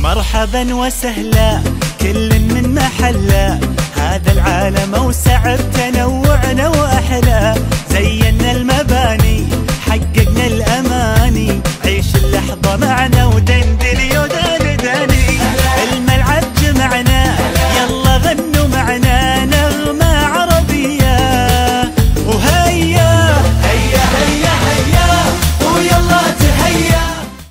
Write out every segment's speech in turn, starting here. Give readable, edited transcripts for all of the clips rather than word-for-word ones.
مرحبا وسهلا كل من محله، هذا العالم أوسع بتنوعنا وأحلى. زينا المباني حققنا الأماني، عيش اللحظة معنا ودندن يودان داني. الملعب جمعنا يلا غنوا معنا نغمة عربية، وهيا هيا هيا هيا ويلا تهيا.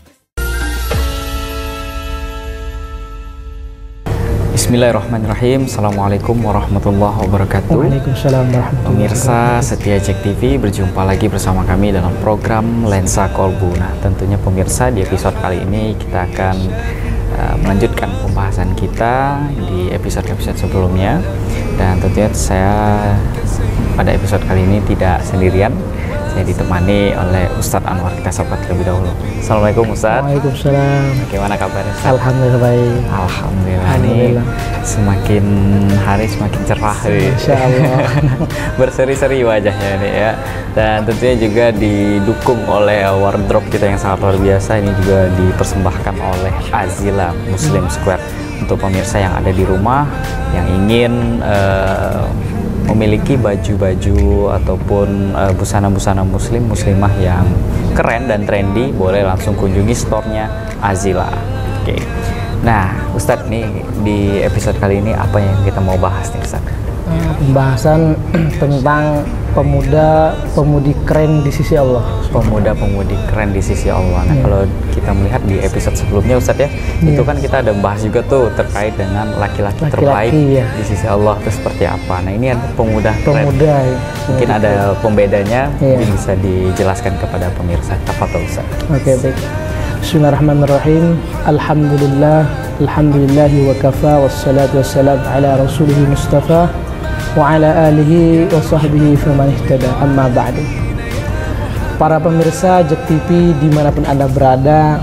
Bismillahirrahmanirrahim. Assalamualaikum warahmatullahi wabarakatuh. Waalaikumsalam warahmatullahi Pemirsa setia Jack TV, berjumpa lagi bersama kami dalam program Lensa Kolbu. Nah, tentunya pemirsa, di episode kali ini kita akan melanjutkan pembahasan kita di episode-episode sebelumnya. Dan tentunya saya pada episode kali ini tidak sendirian. Saya ditemani oleh Ustadz Anwar. Kita sapa terlebih dahulu. Assalamualaikum Ustadz. Waalaikumsalam. Bagaimana kabarnya Ustadz? Alhamdulillah baik. Alhamdulillah. Nih semakin hari semakin cerah, Insya Allah. berseri-seri wajahnya nih ya. Dan tentunya juga didukung oleh wardrobe kita yang sangat luar biasa. Ini juga dipersembahkan oleh Azila Muslim Square untuk pemirsa yang ada di rumah yang ingin memiliki baju-baju ataupun busana-busana muslimah yang keren dan trendy, boleh langsung kunjungi store-nya Azila. Oke. Nah, Ustadz nih di episode kali ini apa yang kita mau bahas nih Ustadz? Pembahasan tentang pemuda-pemudi keren di sisi Allah. Pemuda-pemudi keren di sisi Allah. Nah, kalau kita melihat di episode sebelumnya Ustadz ya, itu kan kita ada bahas juga tuh terkait dengan laki-laki terbaik di sisi Allah itu seperti apa. Nah, ini ada pemuda keren. Mungkin ada pembedanya, mungkin bisa dijelaskan kepada pemirsa. Tafadhol Ustadz. Oke, baik. Bismillahirrahmanirrahim. Alhamdulillah, alhamdulillahi wa kafa, wassalatu wassalam ala rasulihi mustafa wa ala alihi wa sahbihi faman ihtada, amma ba'du. Para pemirsa Jack TV dimanapun Anda berada,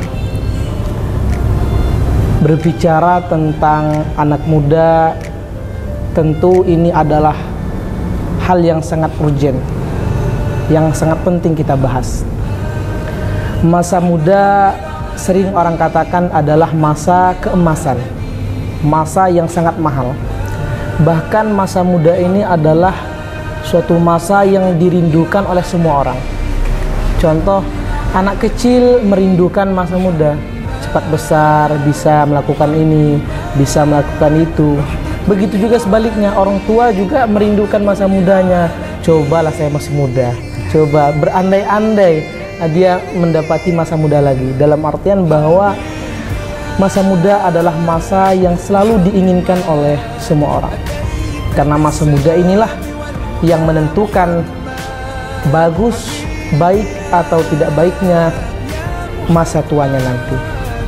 berbicara tentang anak muda tentu ini adalah hal yang sangat urgent, yang sangat penting kita bahas. Masa muda sering orang katakan adalah masa keemasan, masa yang sangat mahal. Bahkan masa muda ini adalah suatu masa yang dirindukan oleh semua orang. Contoh, anak kecil merindukan masa muda, cepat besar, bisa melakukan ini, bisa melakukan itu. Begitu juga sebaliknya, orang tua juga merindukan masa mudanya. Cobalah saya masih muda, coba berandai-andai dia mendapati masa muda lagi. Dalam artian bahwa masa muda adalah masa yang selalu diinginkan oleh semua orang. Karena masa muda inilah yang menentukan bagus, baik atau tidak baiknya masa tuanya nanti.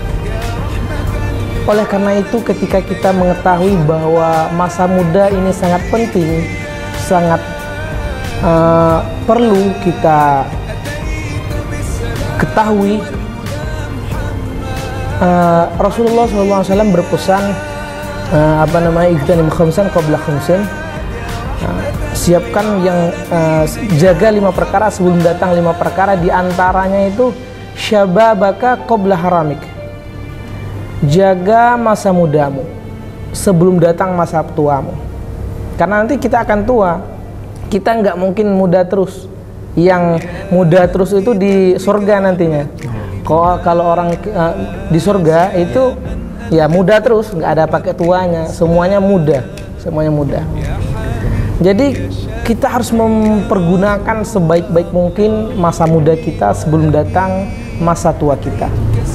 Oleh karena itu, ketika kita mengetahui bahwa masa muda ini sangat penting, sangat perlu kita ketahui, Rasulullah SAW berpesan ihtanim khamsan qabla khamsin, siapkan yang jaga 5 perkara sebelum datang 5 perkara. Di antaranya itu syababaka qabla haramik, jaga masa mudamu sebelum datang masa tuamu. Karena nanti kita akan tua, kita nggak mungkin muda terus. Yang muda terus itu di surga nantinya. Kalau orang di surga itu ya muda terus, nggak ada pakai tuanya, semuanya muda, semuanya muda. Jadi kita harus mempergunakan sebaik-baik mungkin masa muda kita sebelum datang masa tua kita.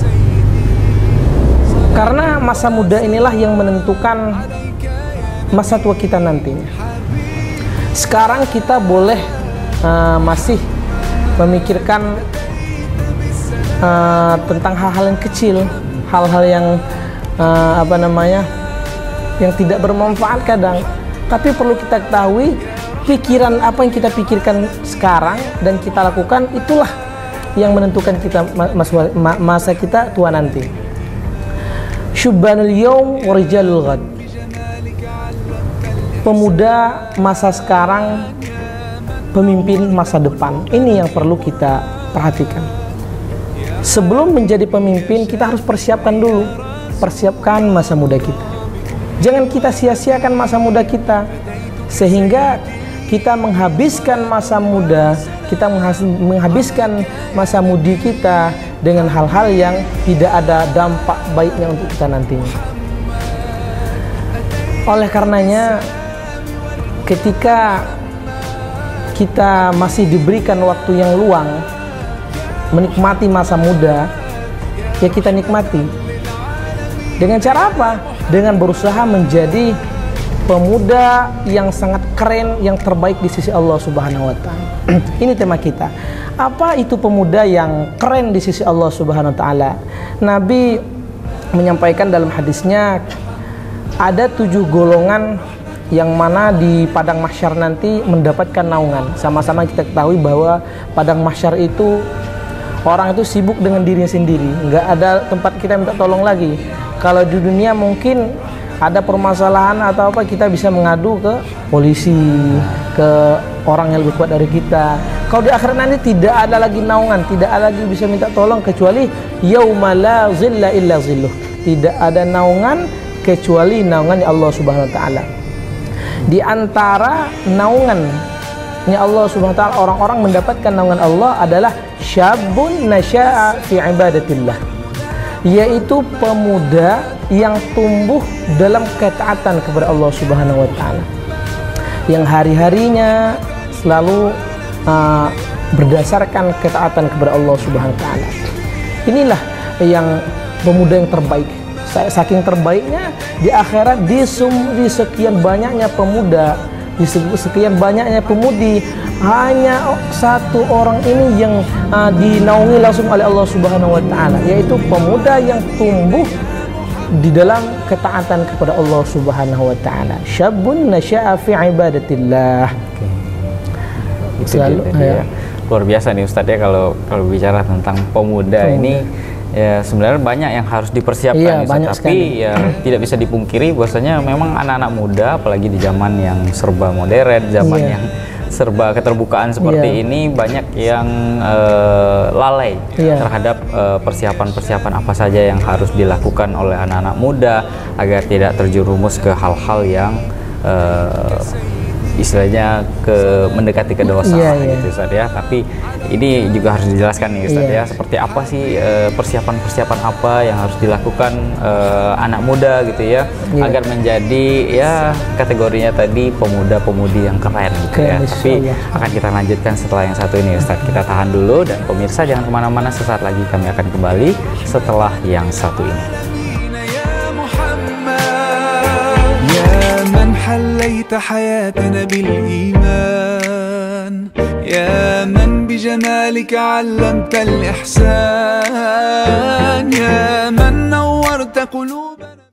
Karena masa muda inilah yang menentukan masa tua kita nantinya. Sekarang kita boleh masih memikirkan tentang hal-hal yang kecil, hal-hal yang yang tidak bermanfaat kadang. Tapi perlu kita ketahui, pikiran apa yang kita pikirkan sekarang dan kita lakukan itulah yang menentukan kita masa kita tua nanti. Syubbanul yaum wa rijalul ghad. Pemuda masa sekarang, pemimpin masa depan. Ini yang perlu kita perhatikan. Sebelum menjadi pemimpin, kita harus persiapkan dulu persiapkan masa muda kita. Jangan kita sia-siakan masa muda kita, sehingga kita menghabiskan masa muda, kita menghabiskan masa mudi kita dengan hal-hal yang tidak ada dampak baiknya untuk kita nantinya. Oleh karenanya, ketika kita masih diberikan waktu yang luang menikmati masa muda, ya kita nikmati. Dengan cara apa? Dengan berusaha menjadi pemuda yang sangat keren, yang terbaik di sisi Allah Subhanahu wa Ta'ala. Ini tema kita. Apa itu pemuda yang keren di sisi Allah Subhanahu wa Ta'ala? Nabi menyampaikan dalam hadisnya, ada 7 golongan yang mana di padang mahsyar nanti mendapatkan naungan. Sama-sama kita ketahui bahwa padang mahsyar itu orang itu sibuk dengan dirinya sendiri, nggak ada tempat kita minta tolong lagi. Kalau di dunia mungkin ada permasalahan atau apa, kita bisa mengadu ke polisi, ke orang yang lebih kuat dari kita. Kalau di akhirat nanti tidak ada lagi naungan, tidak ada lagi bisa minta tolong kecuali yauma la zilla illa zilluh. Tidak ada naungan kecuali naungan Allah Subhanahu wa Ta'ala. Di antara naungannya Allah Subhanahu wa Ta'ala, orang-orang mendapatkan naungan Allah adalah syabun nasya'a fi ibadatillah, yaitu pemuda yang tumbuh dalam ketaatan kepada Allah Subhanahu wa Ta'ala, yang hari-harinya selalu berdasarkan ketaatan kepada Allah Subhanahu wa Ta'ala. Inilah yang pemuda yang terbaik. Saking terbaiknya di akhirat, di sekian banyaknya pemuda, di sekian banyaknya pemudi, hanya satu orang ini yang dinaungi langsung oleh Allah Subhanahu wa Ta'ala, yaitu pemuda yang tumbuh di dalam ketaatan kepada Allah Subhanahu wa Ta'ala. Syabun nasya'a fi ibadatillah. Selalu ya. Luar biasa nih Ustadz ya, kalau bicara tentang pemuda ini. Ya sebenarnya banyak yang harus dipersiapkan, banyak tapi ya tidak bisa dipungkiri bahwasanya memang anak-anak muda, apalagi di zaman yang serba modern, zaman yang serba keterbukaan seperti ini, banyak yang lalai terhadap persiapan-persiapan apa saja yang harus dilakukan oleh anak-anak muda agar tidak terjerumus ke hal-hal yang istilahnya mendekati kedewasaan gitu Ustaz ya. Tapi ini juga harus dijelaskan nih Ustaz ya, seperti apa sih persiapan-persiapan apa yang harus dilakukan anak muda gitu ya, agar menjadi ya kategorinya tadi pemuda-pemudi yang keren gitu ya. Tapi akan kita lanjutkan setelah yang satu ini Ustaz. Kita tahan dulu, dan pemirsa jangan kemana-mana, sesaat lagi kami akan kembali setelah yang satu ini. حليت حياتنا بالإيمان يا من بجمالك علمت الإحسان يا من نورت قلوبنا.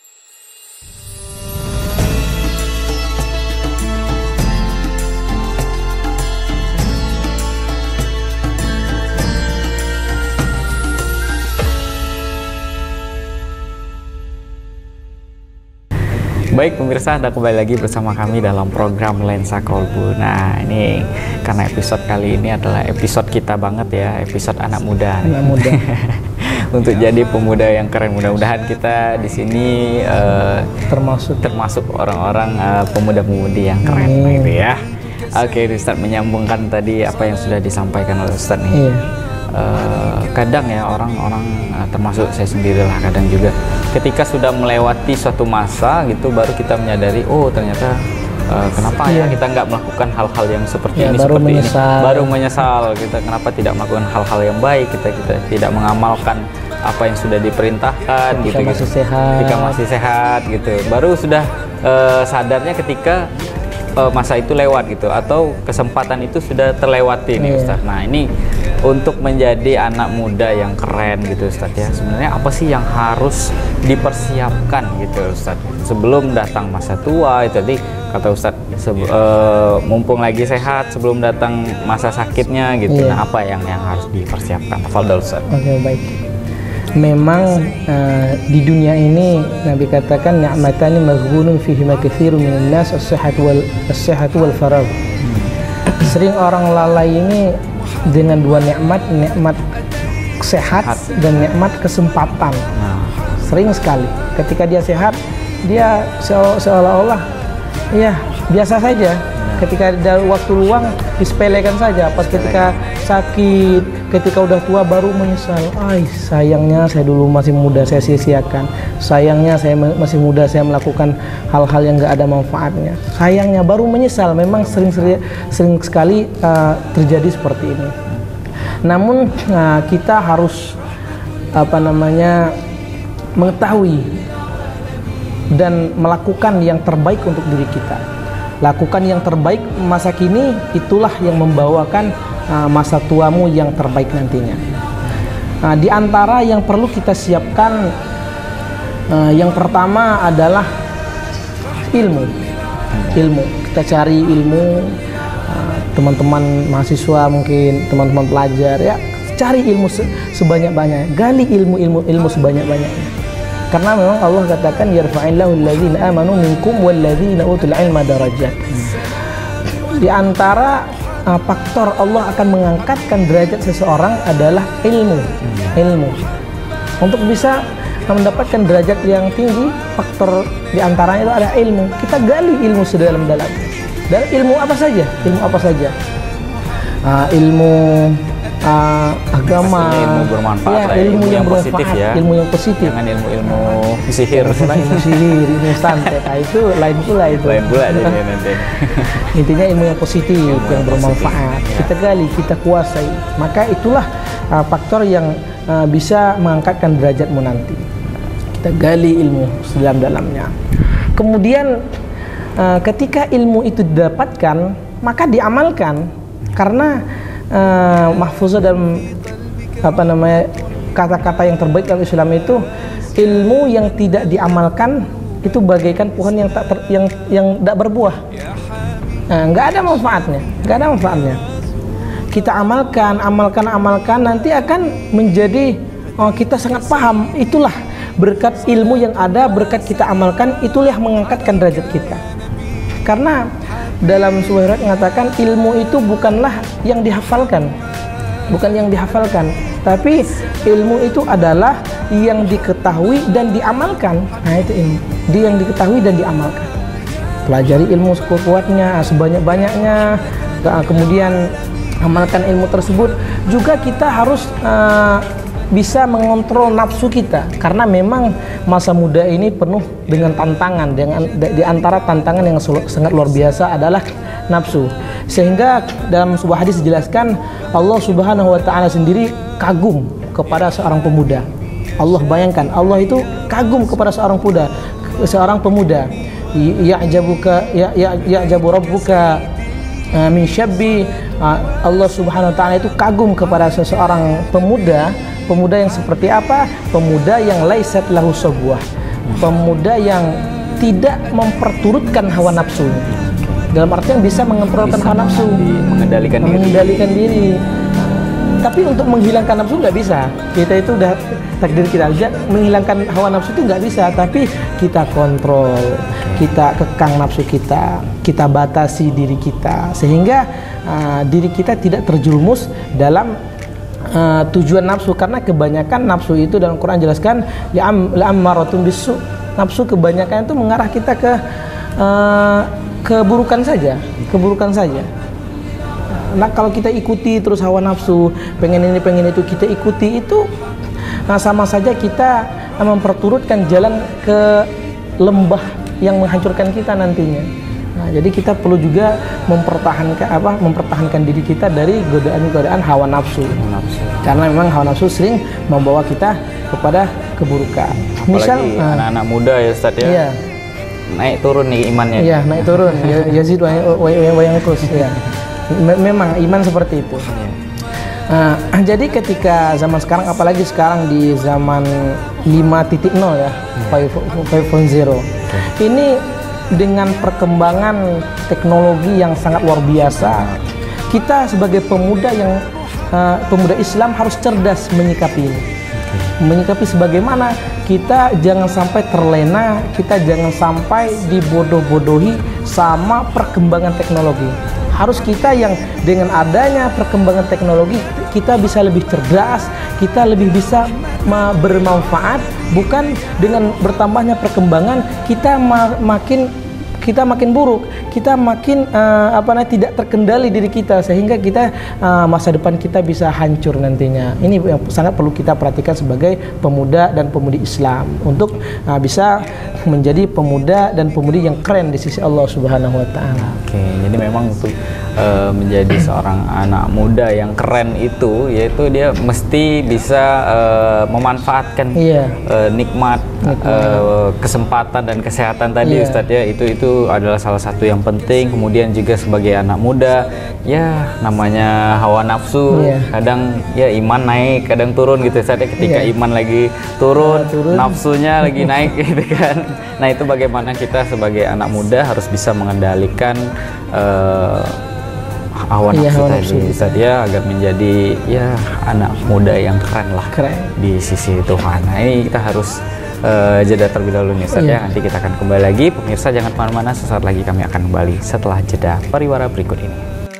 Baik pemirsa, Anda kembali lagi bersama kami dalam program Lensa Kolbu. Nah ini karena episode kali ini adalah episode kita banget ya, episode anak muda. Untuk jadi pemuda yang keren, mudah-mudahan kita di sini termasuk orang-orang pemuda-pemudi yang keren gitu ya. Oke, Ustadz menyambungkan tadi apa yang sudah disampaikan oleh Ustadz nih. Kadang ya orang-orang termasuk saya sendirilah, kadang juga ketika sudah melewati suatu masa gitu baru kita menyadari, oh ternyata kenapa ya kita nggak melakukan hal-hal yang seperti ini, baru menyesal kita kenapa tidak melakukan hal-hal yang baik, kita tidak mengamalkan apa yang sudah diperintahkan ketika masih sehat gitu, baru sudah sadarnya ketika masa itu lewat gitu, atau kesempatan itu sudah terlewati nih Ustaz. Nah ini untuk menjadi anak muda yang keren gitu Ustaz ya, sebenarnya apa sih yang harus dipersiapkan gitu Ustaz sebelum datang masa tua itu tadi kata Ustaz, mumpung lagi sehat sebelum datang masa sakitnya gitu. Nah apa yang harus dipersiapkan? Tafadhol Ustaz. Oke, baik. Memang di dunia ini Nabi katakan ni'matani maghbunun fihi ma katsirun minan nas as-sihhatu wal faragh. Sering orang lalai ini dengan dua nikmat sehat dan nikmat kesempatan. sering sekali. Ketika dia sehat, dia seolah-olah ya biasa saja. Ketika ada waktu luang disepelekan saja. Pas ketika sakit, ketika udah tua baru menyesal. Sayangnya saya dulu masih muda, saya sia-siakan. Sayangnya saya masih muda, saya melakukan hal-hal yang nggak ada manfaatnya. Sayangnya baru menyesal. Memang sering sekali terjadi seperti ini. Namun kita harus mengetahui dan melakukan yang terbaik untuk diri kita. Lakukan yang terbaik masa kini, itulah yang membawakan masa tuamu yang terbaik nantinya. Di antara yang perlu kita siapkan, yang pertama adalah ilmu. Kita cari ilmu, teman-teman mahasiswa, mungkin teman-teman pelajar, ya cari ilmu sebanyak-banyaknya, gali ilmu sebanyak-banyaknya. Karena memang Allah katakan yarfa'illahu alladzina amanu minkum walladzina utul ilma darajat. Di antara faktor Allah akan mengangkatkan derajat seseorang adalah ilmu. Untuk bisa mendapatkan derajat yang tinggi, faktor di antaranya itu ada ilmu. Kita gali ilmu sedalam-dalamnya. Dan ilmu apa saja? Ilmu agama, ilmu bermanfaat, ilmu yang positif, ilmu yang positif. Jangan ilmu sihir, ilmu santet. Itu lain pula nanti. Intinya ilmu yang positif, yang bermanfaat. Kita gali, kita kuasai. Maka itulah faktor yang bisa mengangkatkan derajatmu nanti. Kita gali ilmu sedalam-dalamnya. Kemudian ketika ilmu itu didapatkan, maka diamalkan. Karena mahfuzah dalam kata-kata yang terbaik dalam Islam itu, ilmu yang tidak diamalkan itu bagaikan pohon yang tidak berbuah. Nggak ada manfaatnya. Kita amalkan, nanti akan menjadi kita sangat paham. Itulah berkat ilmu yang ada, berkat kita amalkan, itulah yang mengangkatkan derajat kita. Karena dalam sebuah riwayat mengatakan ilmu itu bukanlah yang dihafalkan, tapi ilmu itu adalah yang diketahui dan diamalkan. Nah, itu ilmu, dia yang diketahui dan diamalkan. Pelajari ilmu sekuat-kuatnya, sebanyak-banyaknya, kemudian amalkan ilmu tersebut. Juga kita harus bisa mengontrol nafsu kita, karena memang masa muda ini penuh dengan tantangan. Di antara tantangan yang sangat luar biasa adalah nafsu. Sehingga dalam sebuah hadis dijelaskan, Allah Subhanahu wa taala sendiri kagum kepada seorang pemuda. Allah, bayangkan, Allah itu kagum kepada seorang pemuda. Ya'jabu rabbuka min syabbi. Allah Subhanahu wa taala itu kagum kepada seseorang pemuda yang seperti apa? Pemuda yang laisat lahu sabwah. Pemuda yang tidak memperturutkan hawa nafsu. Dalam artian bisa mengontrolkan hawa nafsu, mengendalikan diri. Tapi untuk menghilangkan nafsu nggak bisa. Kita itu udah takdir kita aja, menghilangkan hawa nafsu itu nggak bisa. Tapi kita kontrol, kita kekang nafsu kita batasi diri kita, sehingga diri kita tidak terjerumus dalam tujuan nafsu. Karena kebanyakan nafsu itu dalam Quran jelaskan la'ammaratun bisu. Nafsu kebanyakan itu mengarah kita ke keburukan saja. Nah, kalau kita ikuti terus hawa nafsu, pengen ini pengen itu, kita ikuti itu, sama saja kita memperturutkan jalan ke lembah yang menghancurkan kita nantinya. Nah, jadi kita perlu juga mempertahankan diri kita dari godaan-godaan hawa nafsu. Karena memang hawa nafsu sering membawa kita kepada keburukan. Misal anak-anak muda ya Ustaz ya. Iya. Naik turun nih imannya. Iya, naik turun. Yazid wa yanqus ya. Memang iman seperti itu. Jadi ketika zaman sekarang, apalagi sekarang di zaman 5.0 ya, 5.0, ini dengan perkembangan teknologi yang sangat luar biasa, kita sebagai pemuda Islam harus cerdas menyikapi ini. Menyikapi sebagaimana kita jangan sampai terlena, kita jangan sampai dibodoh-bodohi sama perkembangan teknologi. harus kita yang dengan adanya perkembangan teknologi kita bisa lebih cerdas, kita lebih bisa bermanfaat, bukan dengan bertambahnya perkembangan kita makin buruk, kita makin tidak terkendali diri kita, sehingga kita masa depan kita bisa hancur nantinya. Ini yang sangat perlu kita perhatikan sebagai pemuda dan pemudi Islam untuk bisa menjadi pemuda dan pemudi yang keren di sisi Allah Subhanahu wa taala. Oke, jadi memang untuk menjadi seorang anak muda yang keren itu, yaitu dia mesti bisa memanfaatkan nikmat kesempatan dan kesehatan tadi, Ustadz ya. Itu adalah salah satu yang penting. Kemudian juga sebagai anak muda, ya namanya hawa nafsu, kadang ya iman naik, kadang turun gitu, Ustadz ya. Ketika iman lagi turun, nafsunya lagi naik gitu kan. Nah, itu bagaimana kita sebagai anak muda harus bisa mengendalikan hawa nafsu tadi ya, agar menjadi ya anak muda yang keren lah di sisi Tuhan. Nah, ini kita harus jeda terlebih dahulu nih, Ustaz ya. Nanti kita akan kembali lagi. Pemirsa jangan kemana-mana, sesaat lagi kami akan kembali setelah jeda pariwara berikut ini.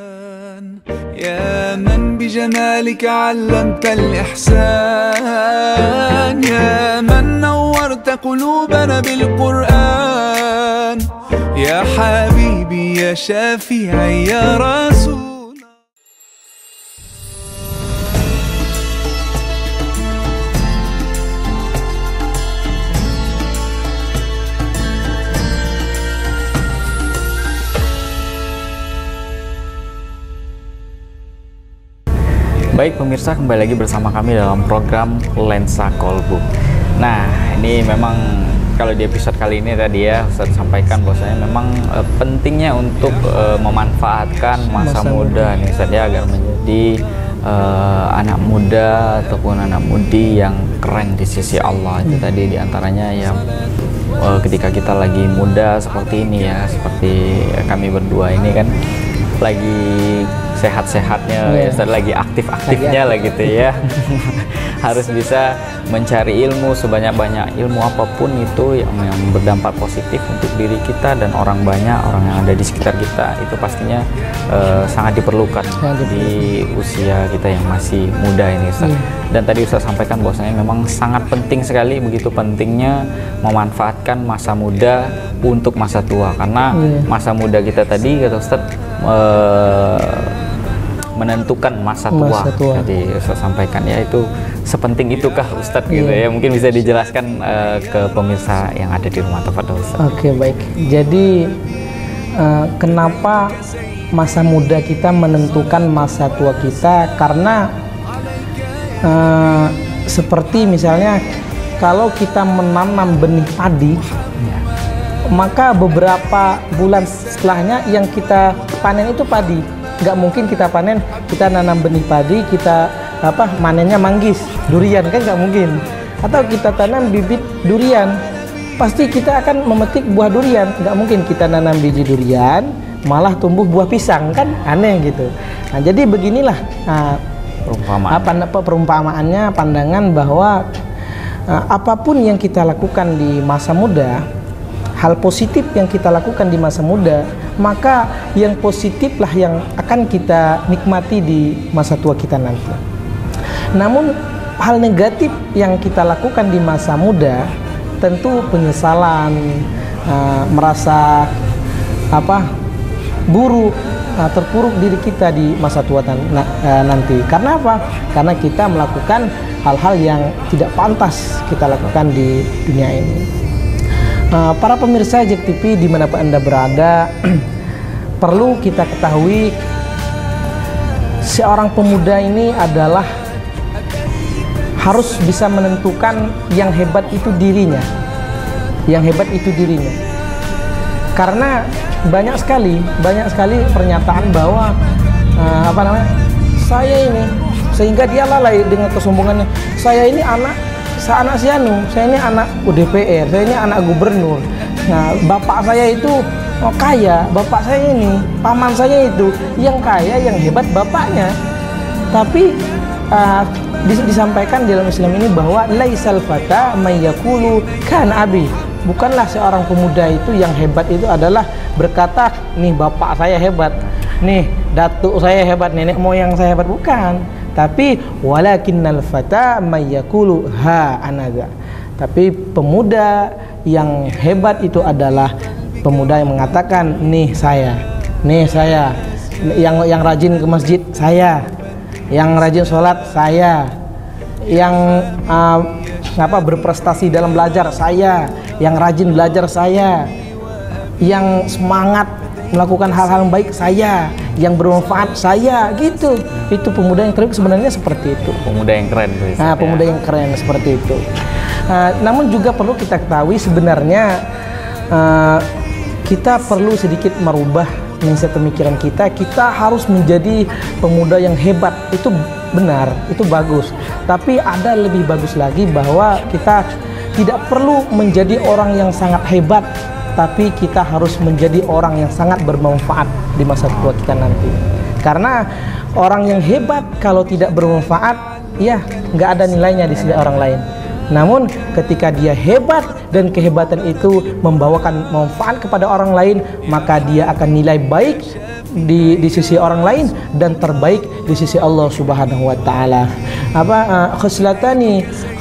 يا من بجمالك علمت الإحسان يا من نورت قلوبنا بالقرآن يا حبيبي يا شافعي يا رسول. Baik pemirsa, kembali lagi bersama kami dalam program Lensa Kolbu. Nah, ini memang kalau di episode kali ini tadi ya Ustaz sampaikan bahwasanya memang pentingnya untuk memanfaatkan masa muda nih Ustaz ya, agar menjadi anak muda ataupun anak mudi yang keren di sisi Allah. Itu tadi diantaranya ya ketika kita lagi muda seperti ini ya, seperti kami berdua ini kan lagi sehat-sehatnya ya, lagi aktif-aktifnya lah gitu ya. Harus bisa mencari ilmu sebanyak-banyak, ilmu apapun itu yang berdampak positif untuk diri kita dan orang banyak, orang yang ada di sekitar kita. Itu pastinya sangat diperlukan di usia kita yang masih muda ini, Ustaz. Dan tadi Ustaz sampaikan bahwasanya memang sangat penting sekali, begitu pentingnya memanfaatkan masa muda untuk masa tua, karena masa muda kita tadi kata Ustaz menentukan masa tua. Jadi Ustaz sampaikan ya, itu sepenting itukah Ustadz gitu ya, mungkin bisa dijelaskan ke pemirsa yang ada di rumah. Tafadhol Ustaz. Oke, baik. Jadi kenapa masa muda kita menentukan masa tua kita? Karena seperti misalnya kalau kita menanam benih padi, maka beberapa bulan setelahnya yang kita panen itu padi. Nggak mungkin kita panen, kita nanam benih padi, kita manennya manggis, durian, kan nggak mungkin. Atau kita tanam bibit durian, pasti kita akan memetik buah durian. Nggak mungkin kita nanam biji durian malah tumbuh buah pisang, kan aneh gitu. Nah, jadi beginilah perumpamaannya, pandangan bahwa apapun yang kita lakukan di masa muda, hal positif yang kita lakukan di masa muda, maka yang positiflah yang akan kita nikmati di masa tua kita nanti. Namun hal negatif yang kita lakukan di masa muda, tentu penyesalan, merasa buruk, terpuruk diri kita di masa tua nanti. Karena apa? Karena kita melakukan hal-hal yang tidak pantas kita lakukan di dunia ini. Para pemirsa JEK TV dimanapun Anda berada, perlu kita ketahui seorang pemuda ini adalah harus bisa menentukan yang hebat itu dirinya, karena banyak sekali pernyataan bahwa saya ini, sehingga dia lalai dengan kesombongannya, saya ini anak si anu, saya ini anak DPR, saya ini anak gubernur. Nah, bapak saya itu kaya, bapak saya ini, paman saya itu yang kaya, yang hebat bapaknya. Tapi disampaikan dalam Islam ini bahwa laisal fata may yaqulu kan abi. Bukanlah seorang pemuda itu yang hebat itu adalah berkata, nih bapak saya hebat. nih datuk saya hebat, nenek moyang saya hebat, bukan. Tapi walakinnal fata may yaqulu ha anaza. Tapi pemuda yang hebat itu adalah pemuda yang mengatakan nih saya, yang rajin ke masjid saya, yang rajin sholat saya, yang berprestasi dalam belajar saya, yang rajin belajar saya, yang semangat melakukan hal-hal baik saya, yang bermanfaat saya, gitu. Itu pemuda yang keren sebenarnya seperti itu. Pemuda yang keren. Pemuda yang keren seperti itu. Namun juga perlu kita ketahui sebenarnya kita perlu sedikit merubah mindset pemikiran kita. Kita harus menjadi pemuda yang hebat. Itu benar, itu bagus. Tapi ada lebih bagus lagi bahwa kita tidak perlu menjadi orang yang sangat hebat, tapi kita harus menjadi orang yang sangat bermanfaat di masa tua kita nanti. Karena orang yang hebat kalau tidak bermanfaat, ya nggak ada nilainya di sisi orang lain. Namun ketika dia hebat dan kehebatan itu membawakan manfaat kepada orang lain, maka dia akan nilai baik di sisi orang lain dan terbaik di sisi Allah Subhanahu wa taala. Khoslatani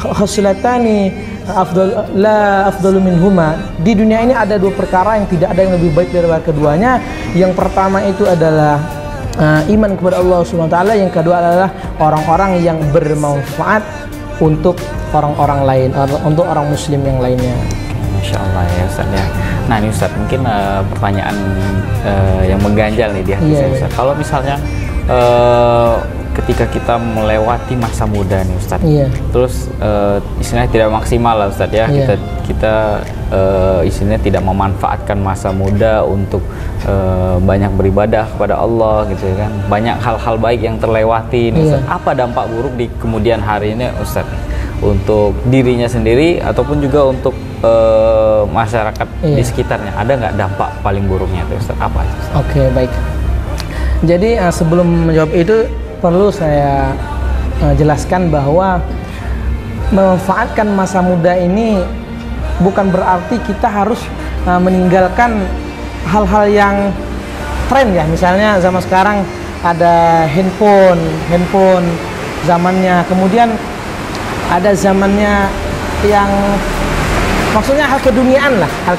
afdalu minhuma. Di dunia ini ada dua perkara yang tidak ada yang lebih baik daripada keduanya. Yang pertama itu adalah iman kepada Allah Subhanahu wa taala, yang kedua adalah orang-orang yang bermanfaat untuk orang-orang lain, untuk orang muslim yang lainnya. Masya Allah ya Ustaz ya. Nah ini Ustaz, mungkin pertanyaan yang mengganjal nih di hati saya Ustaz. Kalau misalnya ketika kita melewati masa muda nih Ustaz, terus istilahnya tidak maksimal lah Ustaz ya, kita istilahnya tidak memanfaatkan masa muda untuk banyak beribadah kepada Allah gitu kan, banyak hal-hal baik yang terlewati nih Ustaz. Apa dampak buruk di kemudian hari ini Ustaz, untuk dirinya sendiri ataupun juga untuk masyarakat di sekitarnya? Ada nggak dampak paling buruknya tuh Ustaz? Apa itu Ustaz? Oke, baik. Jadi sebelum menjawab itu perlu saya jelaskan bahwa memanfaatkan masa muda ini bukan berarti kita harus meninggalkan hal-hal yang tren ya. Misalnya zaman sekarang ada handphone zamannya, kemudian ada zamannya yang maksudnya hal keduniaan.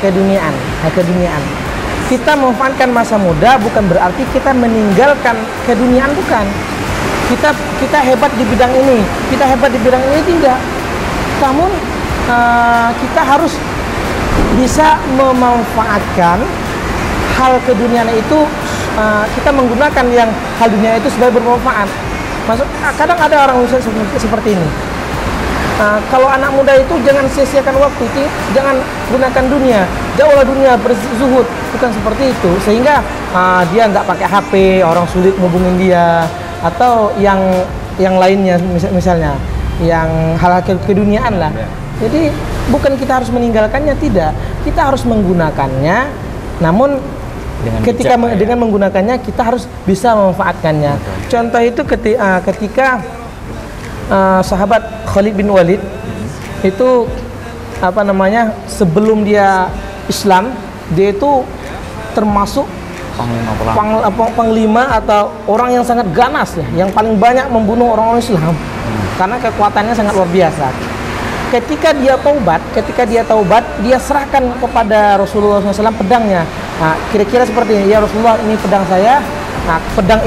Kita memanfaatkan masa muda bukan berarti kita meninggalkan keduniaan, bukan. Kita hebat di bidang ini, tidak. Namun kita harus bisa memanfaatkan hal keduniaan itu. Kita menggunakan yang hal dunia itu sebagai bermanfaat. Kadang ada orang seperti ini. Kalau anak muda itu jangan sia-siakan waktu, jangan gunakan dunia, jauhlah dunia, berzuhud, bukan seperti itu. Sehingga dia nggak pakai HP, orang sulit hubungin dia, atau yang lainnya, misalnya yang hal-hal keduniaan lah. Jadi bukan kita harus meninggalkannya, tidak, kita harus menggunakannya. Namun dengan menggunakannya kita harus bisa memanfaatkannya. Contoh itu ketika sahabat Khalid bin Walid itu sebelum dia Islam, dia itu termasuk panglima atau orang yang sangat ganas ya, yang paling banyak membunuh orang-orang Islam karena kekuatannya sangat luar biasa. Ketika dia taubat, dia serahkan kepada Rasulullah SAW pedangnya. Nah, kira-kira seperti ini, ya Rasulullah, ini pedang saya. Nah,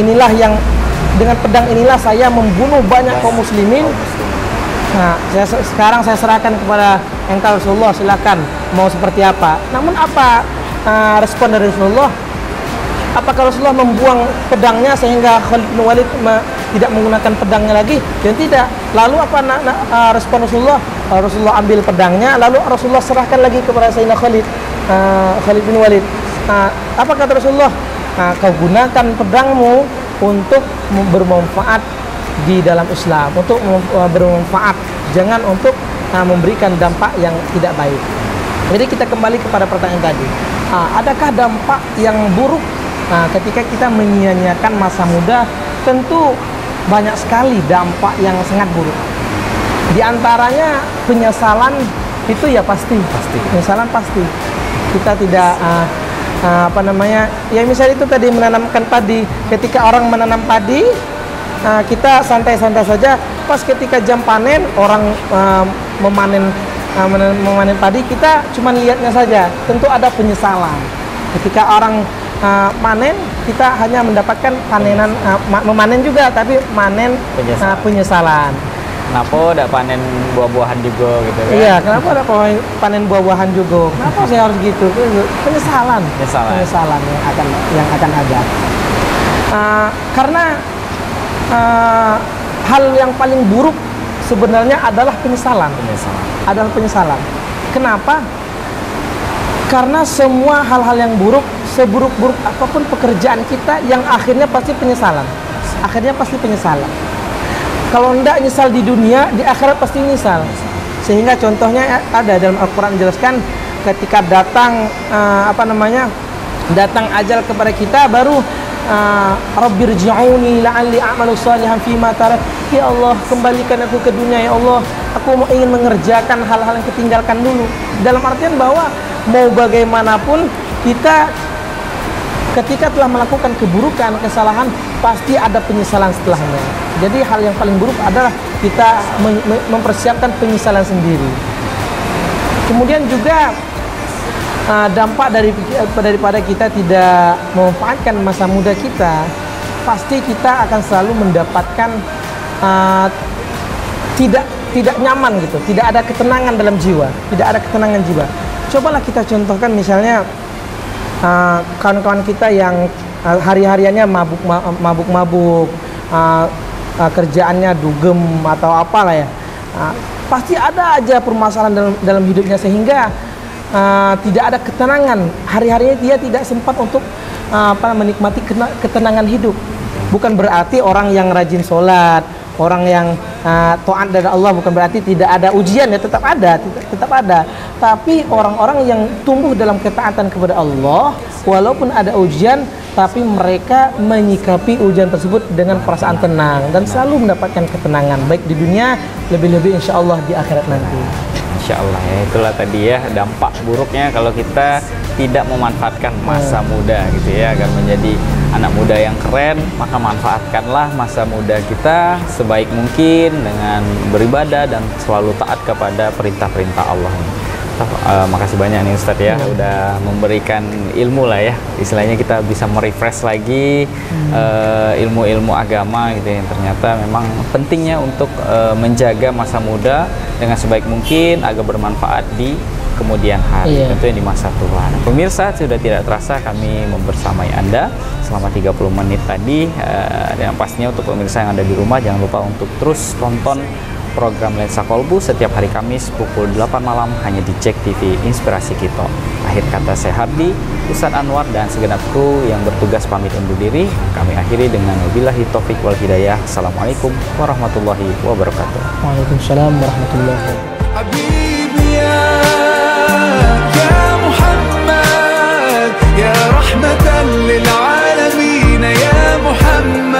dengan pedang inilah saya membunuh banyak kaum muslimin. Nah, sekarang saya serahkan kepada engkau Rasulullah, silakan mau seperti apa. Namun apa respon dari Rasulullah? Apakah Rasulullah membuang pedangnya sehingga Khalid bin Walid tidak menggunakan pedangnya lagi? Dan tidak. Lalu apa respon Rasulullah? Rasulullah ambil pedangnya, lalu Rasulullah serahkan lagi kepada Sayyidina Khalid bin Walid. Apa kata Rasulullah? Kau gunakan pedangmu untuk bermanfaat di dalam Islam, untuk bermanfaat, jangan untuk memberikan dampak yang tidak baik. Jadi kita kembali kepada pertanyaan tadi, adakah dampak yang buruk ketika kita menyia-nyiakan masa muda? Tentu banyak sekali dampak yang sangat buruk. Di antaranya penyesalan itu ya pasti. Penyesalan pasti. Kita tidak apa namanya, ya misalnya itu tadi menanamkan padi. Ketika orang menanam padi, kita santai-santai saja. Pas ketika jam panen, orang memanen padi, kita cuma lihatnya saja. Tentu ada penyesalan. Ketika orang manen, kita hanya mendapatkan panenan, memanen juga, tapi manen penyesalan. Kenapa tidak panen buah-buahan juga gitu kan? Iya, kenapa ada panen buah-buahan juga? Kenapa saya harus gitu? Penyesalan yang akan ada. Karena hal yang paling buruk sebenarnya adalah penyesalan. Adalah penyesalan. Kenapa? Karena semua hal-hal yang buruk, seburuk-buruk apapun pekerjaan kita, yang akhirnya pasti penyesalan. Akhirnya pasti penyesalan. Kalau tidak nyesal di dunia, di akhirat pasti nyesal. Sehingga contohnya ada dalam Al-Quran menjelaskan, ketika datang datang ajal kepada kita, baru Rabbirji'uni la'alli a'malu salihan fima tarak. Ya Allah, kembalikan aku ke dunia ya Allah. Aku ingin mengerjakan hal-hal yang ketinggalkan dulu. Dalam artian bahwa mau bagaimanapun kita ketika telah melakukan keburukan, kesalahan, pasti ada penyesalan setelahnya. Jadi hal yang paling buruk adalah kita mempersiapkan penyesalan sendiri. Kemudian juga dampak daripada kita tidak memanfaatkan masa muda kita, pasti kita akan selalu mendapatkan tidak nyaman gitu, tidak ada ketenangan dalam jiwa, tidak ada ketenangan jiwa. Cobalah kita contohkan misalnya kawan-kawan kita yang hari-hariannya mabuk-mabuk, kerjaannya dugem atau apalah ya, pasti ada aja permasalahan dalam hidupnya, sehingga tidak ada ketenangan. Hari-harinya dia tidak sempat untuk menikmati ketenangan hidup. Bukan berarti orang yang rajin sholat, orang yang taat dari Allah, bukan berarti tidak ada ujian, ya tetap ada. Tapi orang-orang yang tumbuh dalam ketaatan kepada Allah, walaupun ada ujian, tapi mereka menyikapi ujian tersebut dengan perasaan tenang dan selalu mendapatkan ketenangan, baik di dunia, lebih-lebih insya Allah di akhirat nanti. Insya Allah ya, itulah tadi ya dampak buruknya kalau kita tidak memanfaatkan masa muda gitu ya, agar menjadi anak muda yang keren. Maka manfaatkanlah masa muda kita sebaik mungkin dengan beribadah dan selalu taat kepada perintah-perintah Allah. Makasih banyak nih Ustadz ya, udah memberikan ilmu lah ya, istilahnya kita bisa merefresh lagi ilmu-ilmu agama gitu ya. Ternyata memang pentingnya untuk menjaga masa muda dengan sebaik mungkin agar bermanfaat di kemudian hari, tentunya di masa tua. Nah, pemirsa, sudah tidak terasa kami membersamai Anda selama 30 menit tadi, dan pastinya untuk pemirsa yang ada di rumah, jangan lupa untuk terus tonton program Lensa Kolbu setiap hari Kamis pukul 8 malam hanya di JEK TV Inspirasi Kita. Akhir kata saya Hardi, Ustadz Anwar dan segenap kru yang bertugas pamit undur diri. Kami akhiri dengan wabillahi taufik wal hidayah. Assalamualaikum warahmatullahi wabarakatuh. Waalaikumsalam warahmatullahi wabarakatuh. حبيبي يا محمد يا رحمة للعالمين يا محمد